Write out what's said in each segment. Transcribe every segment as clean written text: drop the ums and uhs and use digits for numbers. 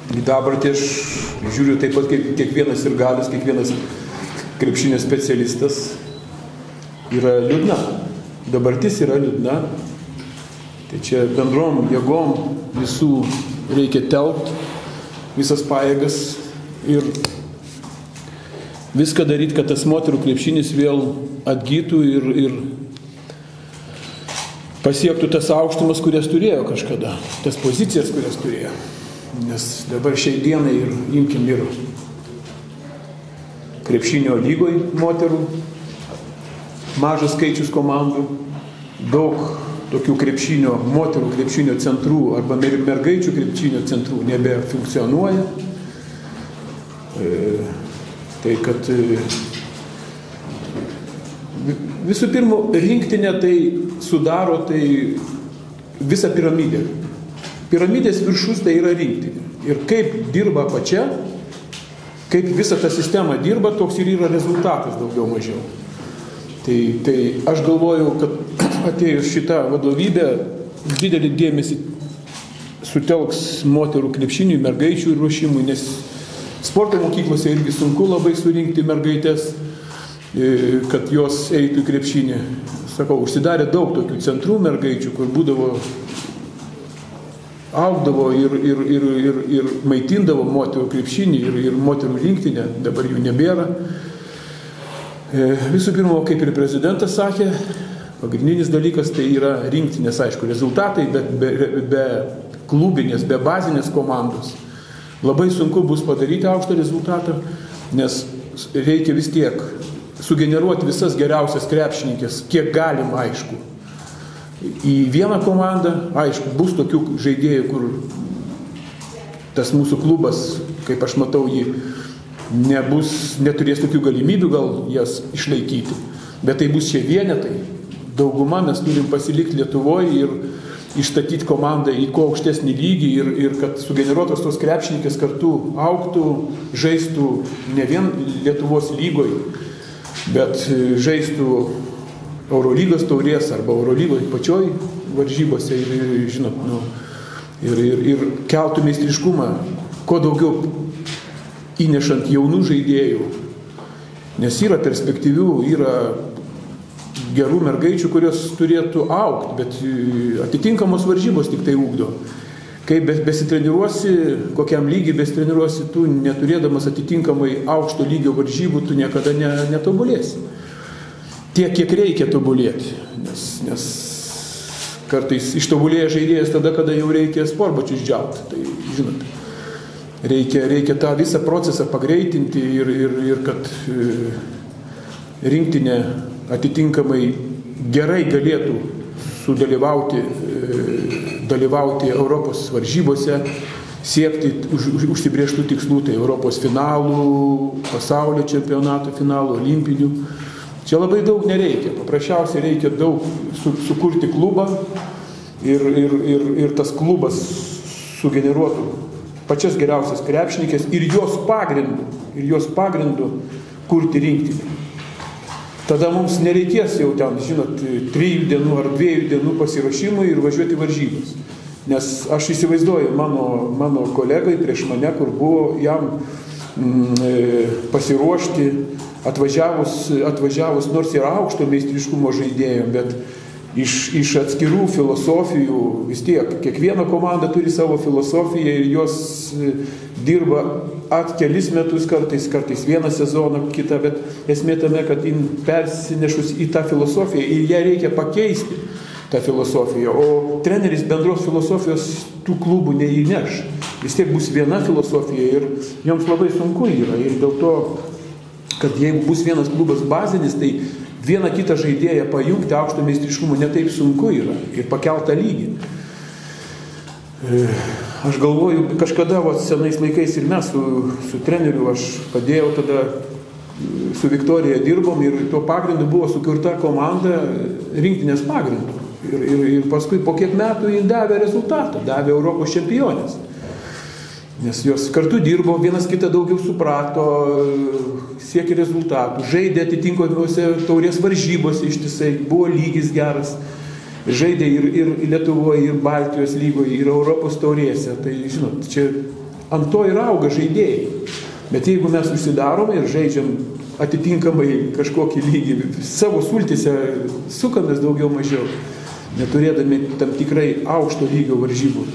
Į dabartį aš žiūriu taip pat kaip kiekvienas sirgalius, kiekvienas krepšinio specialistas yra liūdna. Dabartis yra liūdna. Tai čia bendrom jėgom visų reikia telkt, visas pajėgas ir viską daryti, kad tas moterų krepšinis vėl atgytų ir pasiektų tas aukštumas, kurias turėjo kažkada, tas pozicijas, kurias turėjo. Nes dabar šiai dienai ir imkim ir krepšinio lygoj moterų, mažas skaičius komandų, daug tokių moterų krepšinio centrų arba mergaičių krepšinio centrų nebefunkcionuoja. Tai kad visų pirma, rinktinė tai sudaro visą piramidę. Piramidės viršus tai yra rinktinė. Ir kaip dirba pačia, kaip visa ta sistema dirba, toks ir yra rezultatas daugiau mažiau. Tai aš galvoju, kad atėjus šitą vadovybę didelį dėmesį sutelks moterų krepšiniui, mergaičių ruošimui, nes sporto mokyklose irgi sunku labai surinkti mergaitės, kad jos eitų į krepšinį. Sakau, užsidarė daug tokių centrų mergaičių, kur būdavo, augdavo ir maitindavo moterų krepšinį ir moterų rinktinę, dabar jų nebėra. Visų pirma, kaip ir prezidentas sakė, pagrindinis dalykas tai yra rinktinės, aišku, rezultatai, bet be klubinės, be bazinės komandos labai sunku bus padaryti aukštą rezultatą, nes reikia vis tiek sugeneruoti visas geriausias krepšininkės, kiek galima, aišku. Į vieną komandą, aišku, bus tokių žaidėjų, kur tas mūsų klubas, kaip aš matau jį, neturės tokių galimybių gal jas išlaikyti. Bet tai bus šie vienetai. Dauguma mes turim pasilikti Lietuvoje ir išstatyti komandą į kuo aukštesnį lygį ir kad sugeneruotos tos krepšininkės kartu augtų, žaistų ne vien Lietuvos lygoj, bet žaistų Eurolygos taurės arba Eurolygos pačioj varžybose ir žinot, ir keltų meistriškumą, kuo daugiau įnešant jaunų žaidėjų, nes yra perspektyvių, yra gerų mergaičių, kurios turėtų augti, bet atitinkamos varžybos tik tai ugdo. Kai besitreniruosi, kokiam lygiai besitreniruosi, tu neturėdamas atitinkamai aukšto lygio varžybų, tu niekada netobulėsi. Tiek, kiek reikia tobulėti, nes kartais ištobulėja žaidėjas tada, kada jau reikia sportbačius džiauti. Tai, žinot, reikia tą visą procesą pagreitinti ir kad rinktinė atitinkamai gerai galėtų dalyvauti Europos varžybose, siekti užsibrėžtų tikslų, tai Europos finalų, pasaulio čempionato finalų, olimpinių. Čia labai daug nereikia, paprasčiausiai reikia daug sukurti klubą ir tas klubas sugeneruotų pačias geriausias krepšininkės ir jos pagrindu kurti rinktinį. Tada mums nereikės jau ten, žinot, 3 dienų ar 2 dienų pasiruošimui ir važiuoti varžybas. Nes aš įsivaizduoju mano kolegai prieš mane, kur buvo jam pasiruošti, atvažiavus nors ir aukšto meistriškumo žaidėjų, bet iš atskirų filosofijų vis tiek. Kiekviena komanda turi savo filosofiją ir jos dirba kelis metus, kartais vieną sezoną, kitą, bet esmė tame, kad persinešus į tą filosofiją ir ją reikia pakeisti, tą filosofiją. O treneris bendros filosofijos tų klubų neįneš. Vis tiek bus viena filosofija ir joms labai sunku yra. Ir dėl to, kad jeigu bus vienas klubas bazinis, tai vieną kitą žaidėją pajungti aukšto meistriškumo netaip sunku yra ir pakeltą lygį. Aš galvoju, kažkada senais laikais ir mes su treneriu, aš padėjau tada, su Viktorija dirbom ir tuo pagrindu buvo sukurta komanda rinktinės pagrindu. Ir paskui po kiek metų jį davė rezultatą, davė Europos čempionės. Nes jos kartu dirbo, vienas kitą daugiau suprato, siekė rezultatų, žaidė atitinkamose taurės varžybose ištisai, buvo lygis geras. Žaidė ir Lietuvoje, ir Baltijos lygoje, ir Europos taurėse. Tai, žinot, čia ant to ir auga žaidėjai. Bet jeigu mes užsidarome ir žaidžiam atitinkamai kažkokį lygį, savo sultyse sukamės daugiau mažiau, neturėdami tam tikrai aukšto lygio varžybų,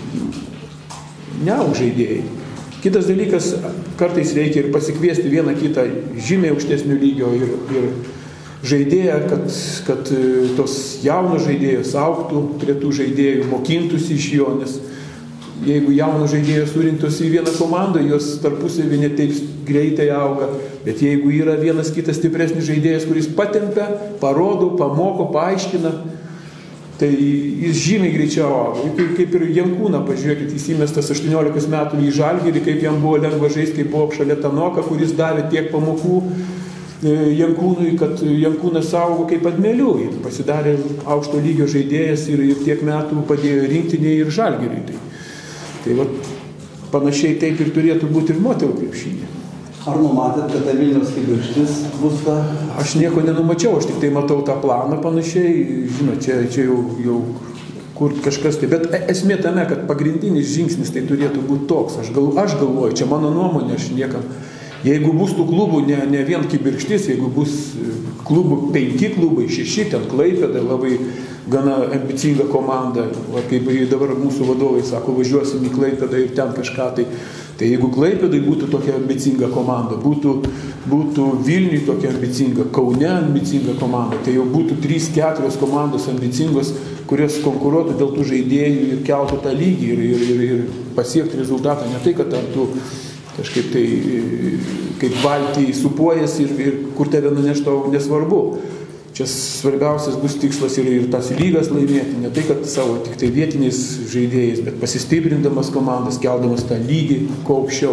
neaug žaidėjai. Kitas dalykas, kartais reikia ir pasikviesti vieną kitą žymiai aukštesnių lygio ir žaidėją, kad tos jaunos žaidėjos augtų prie tų žaidėjų, mokintųsi iš jo, nes jeigu jaunos žaidėjos surinktos į vieną komandą, jos tarpusavį ne taip greitai auga, bet jeigu yra vienas kitas stipresnis žaidėjas, kuris patempia, parodo, pamoko, paaiškina, tai jis žymiai greičiau auga. Kaip ir Jankūną, pažiūrėkit, jis įmestas 18 metų į Žalgirį, kaip jam buvo lengva žaisti, kaip buvo šalia Tanoka, kuris davė tiek pamokų Jankūnui, kad Jankūnas augo kaip ant mielių. Jis pasidarė aukšto lygio žaidėjas ir tiek metų padėjo rinktinėje ir Žalgiriui. Tai va, panašiai taip ir turėtų būti ir moterų krepšinė. Ar numatėt, kad ta Vilniaus kibirkštis bus ta? Aš nieko nenumačiau, aš tik tai matau tą planą panašiai. Žinot, čia jau kur kažkas tai. Bet esmė tame, kad pagrindinis žingsnis tai turėtų būti toks. Aš galvoju, čia mano nuomonė, aš niekam. Jeigu bus tų klubų ne vien kibirkštis, jeigu bus klubų 5 klubai, 6, ten Klaipėda, labai gana ambicinga komanda, va, kaip dabar mūsų vadovai sako, važiuosim į Klaipėdą ir ten kažką tai. Tai jeigu Klaipėdai būtų tokia ambicinga komanda, būtų Vilniui tokia ambicinga, Kaune ambicinga komanda, tai jau būtų 3-4 komandos ambicingos, kurios konkuruotų dėl tų žaidėjų ir keltų tą lygį ir pasiekti rezultatą. Ne tai, kad ar tu kažkaip tai kaip valtį supuojas ir kur tave nuneš tau nesvarbu. Čia svarbiausias bus tikslas ir tas lygas laimėti, ne tai, kad savo tik tai vietiniais žaidėjais, bet pasistiprindamas komandas, keldamas tą lygį kuo aukščiau.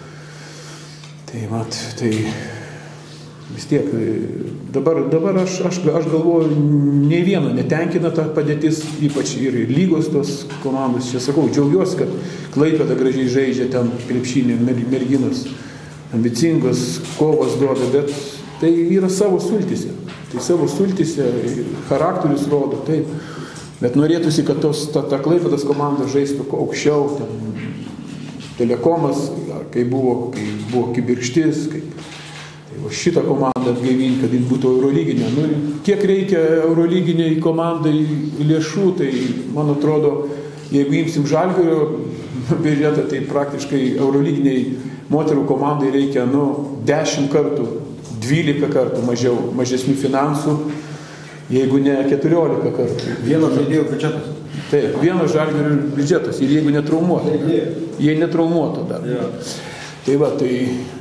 Tai vis tiek, dabar aš galvoju, nei vieno netenkina ta padėtis, ypač ir lygos tos komandos. Čia sakau, džiaugiuosi, kad Klaipėda gražiai žaidžia ten krepšinį, merginos ambicingos, kovas duoda, bet tai yra savo sultyse. Tai savo sultyse charakterius rodo, taip. Bet norėtųsi, kad ta Klaipėdos komanda žaistų aukščiau, ten Telekomas, kai buvo kibirkštis, tai šitą komandą atgaivinti, kad jis būtų eurolyginė. Kiek reikia eurolyginiai komandai lėšų, tai man atrodo, jeigu imsim Žalgirio biudžetą, tai praktiškai eurolyginiai moterų komandai reikia 10 kartų, 12 kartų mažesnių finansų, jeigu ne 14 kartų. Vieno žaidėjo biudžetas. Taip, vieno Žalgirio biudžetas ir jeigu netraumuoto. Jei netraumuoto dar. Ja. Tai va, tai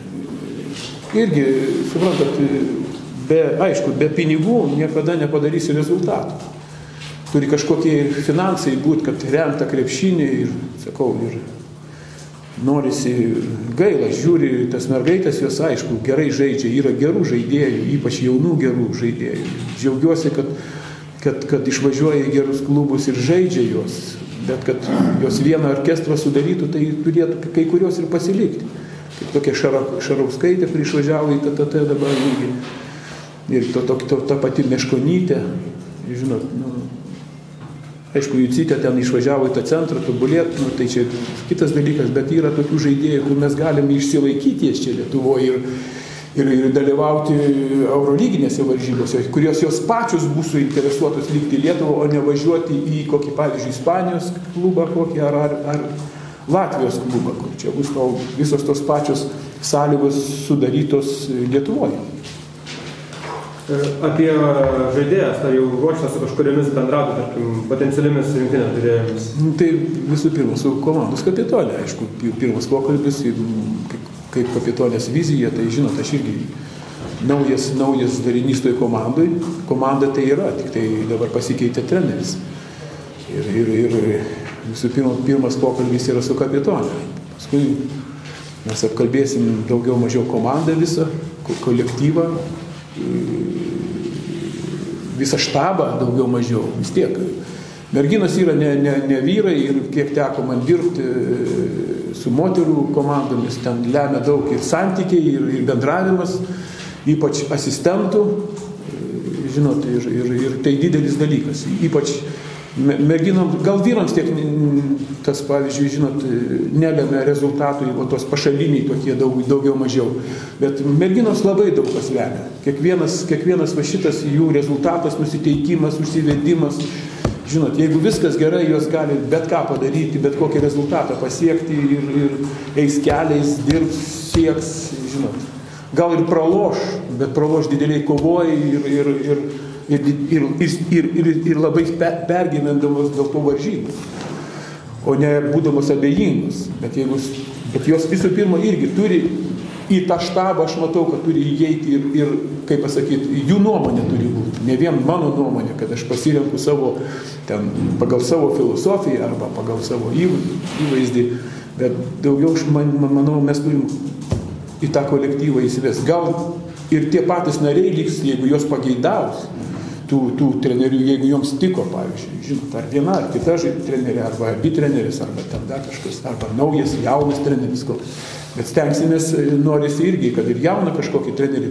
irgi, suprantat, be pinigų niekada nepadarysi rezultatų. Turi kažkokie finansai būti, kad remta krepšinį ir, sakau, ir norisi gaila, žiūri tas mergaitės, jos aišku gerai žaidžia, yra gerų žaidėjų, ypač jaunų gerų žaidėjų. Džiaugiuosi, kad išvažiuoja į gerus klubus ir žaidžia jos, bet kad jos vieną orkestrą sudarytų, tai turėtų kai kurios ir pasilikti. Kaip tokia Šarauskaitė, kuri išvažiavo į TTT dabar lygiai. Ir ta pati Meškonytė, žinot, aišku, Jucytė ten išvažiavo į tą centrą, tobulėti, tai čia kitas dalykas, bet yra tokių žaidėjų, kur mes galime išsilaikyti čia Lietuvoje ir dalyvauti eurolyginėse varžybose, kurios jos pačios bus suinteresuotos likti Lietuvą, o ne važiuoti į kokį, pavyzdžiui, Ispanijos klubą kokį ar Latvijos klubą, kur čia bus visos tos pačios sąlygos sudarytos Lietuvoje. Apie žaidėjas, ar jau ruoštas su kažkuriomis bendrauti, tarkim, potencialiomis rinktinės žaidėjomis? Tai visų pirma, su komandos kapitonė, aišku, pirmas pokalbis, kaip kapitonės vizija, tai žinot, aš irgi naujas darinys toj komandai. Komanda tai yra, tik tai dabar pasikeitė treneris. Ir visų pirmas pokalbis yra su kapitonė. Paskui mes apkalbėsim daugiau mažiau komandą visą, kolektyvą, visą štabą daugiau mažiau, vis tiek. Merginos yra ne vyrai ir kiek teko man dirbti su moterų komandomis, ten lemia daug ir santykiai, ir bendravimas, ypač asistentų, žinot, ir tai didelis dalykas. Ypač merginom, gal vyrams tiek tas, pavyzdžiui, žinot, nelemia rezultatų, tos pašaliniai tokie daugiau mažiau. Bet merginos labai daug kas lemia. Kiekvienas va šitas jų rezultatas, nusiteikimas, užsivedimas. Žinot, jeigu viskas gerai, jos gali bet ką padaryti, bet kokį rezultatą pasiekti ir eis keliais, dirbs, sieks, žinot. Gal ir praloš, bet praloš dideliai kovoja ir labai pergyvendamos dėl tų varžybų, o ne būdamos abejingos. Bet jos visų pirma irgi turi į tą štabą, aš matau, kad turi įeiti ir kaip pasakyti, jų nuomonė turi būti. Ne vien mano nuomonė, kad aš pasirenku pagal savo filosofiją arba pagal savo įvaizdį, bet daugiau, manau, mes turim į tą kolektyvą įsivesti. Gal ir tie patys nariai liks, jeigu jos pageidaus, tų trenerių, jeigu joms tiko, pavyzdžiui, žinot, ar viena, ar kita trenerė, arba abi treneris, arba ten dar kažkas, arba naujas, jaunas treneris. Bet stengsimės, norisi irgi, kad ir jauną kažkokį trenerį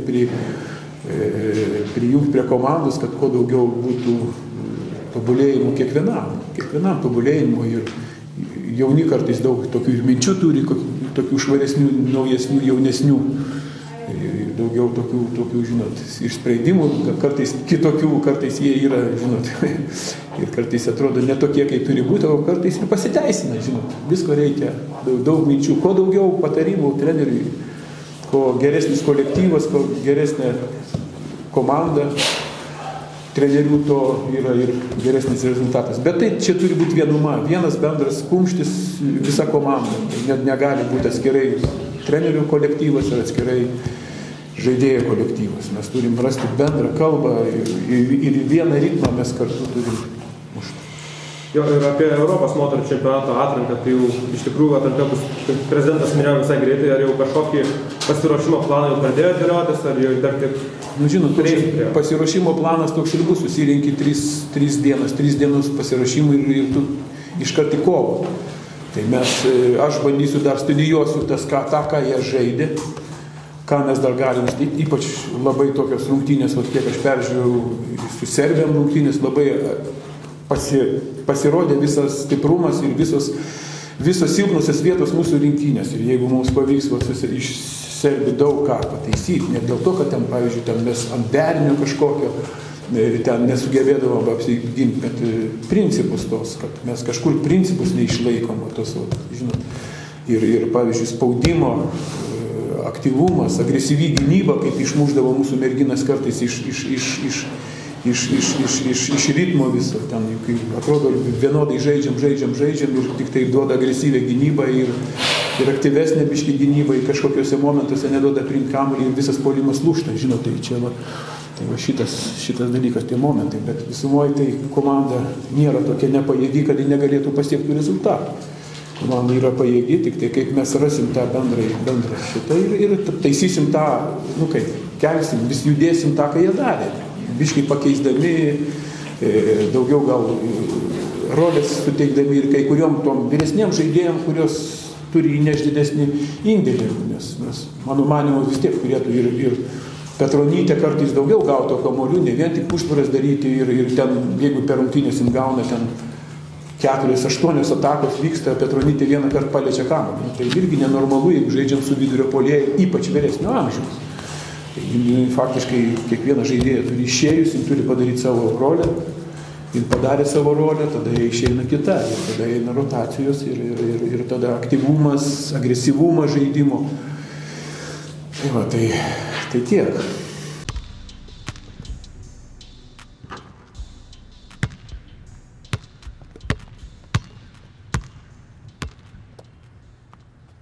prijungti prie komandos, kad kuo daugiau būtų tobulėjimų kiekvienam tobulėjimų. Ir jauni kartais daug tokių ir minčių turi, tokių švaresnių, naujesnių, jaunesnių. Daugiau tokių, žinot, išsprendimų, kartais kitokių, kartais jie yra, žinot, ir kartais atrodo ne tokie, kaip turi būti, o kartais ir pasiteisina, žinot. Visko reikia, daug minčių, kuo daugiau patarimų treneriui, kuo geresnis kolektyvas, kuo geresnė komanda trenerių, to yra ir geresnis rezultatas. Bet tai čia turi būti vienuma, vienas bendras kumštis, visa komanda. Net negali būti atskirai trenerių kolektyvas ir atskirai žaidėjų kolektyvas. Mes turim rasti bendrą kalbą ir vieną ritmą mes kartu turim mušti. Jo, ir apie Europos moterų čempionato atranką, tai jau iš tikrųjų atranka bus, prezidentas minėjo visai greitai, ar jau kažkokį pasiruošimo planą jau pradėjo dėliotis, ar jau dar tik... Žinot, pasiruošimo planas toks ir bus, susirinki 3 dienos pasiruošimui ir tu iškart į kovą. Tai aš bandysiu dar studijuosiu ką jie žaidė, ką mes dar galim, ypač labai tokios rungtynės, kiek aš peržiūrėjau su Serbijom rungtynės, labai pasirodė visas stiprumas ir visos silpnosios vietos mūsų rinktinės. Ir jeigu mums pavyks iš Serbijų daug ką pataisyti, ne dėl to, kad ten, pavyzdžiui, ten mes ant derinio kažkokio, ten nesugebėdavom apsiginti, bet principus tos, kad mes kažkur principus neišlaikom, tos, žinot, ir pavyzdžiui, spaudimo, aktyvumas, agresyvi gynyba, kaip išmuždavo mūsų merginas kartais iš ritmo viso. Ten atrodo vienodai žaidžiam ir tik tai duoda agresyvę gynybą ir aktyvesnė biški gynyba, ir kažkokiuose momentuose neduoda priimti kamuolį ir visas puolimas lūžta. Žinot, tai čia šitas dalykas, tie momentai, bet visumoje tai komanda nėra tokia nepajėgi, kad ji negalėtų pasiekti rezultatų. Komanda yra pajėgi, tik tai kaip mes rasim tą bendrą šitą ir taisysim tą, kelsim, vis judėsim tą, ką jie darė. Biškai pakeisdami, daugiau gal rolės suteikdami ir kai kuriom tom vyresniem žaidėjom, kurios turi įnešti didesnį indėlį, nes mano manymu vis tiek turėtų ir Petronytė kartais daugiau gauto kamuolių, ne vien tik užtvaras daryti ir ten, jeigu per rungtynės gauna ten 4-8 atakos vyksta, Petronytė vieną kartą paliečia kamuolį. Tai irgi nenormalu, jeigu žaidžiam su vidurio puolėju, ypač vyresnio amžiaus. Faktiškai kiekviena žaidėja turi išėjus, jis turi padaryti savo rolę, ir padarė savo rolę, tada išeina kita, ir tada eina rotacijos, ir tada aktyvumas, agresyvumas žaidimo. Tai tiek.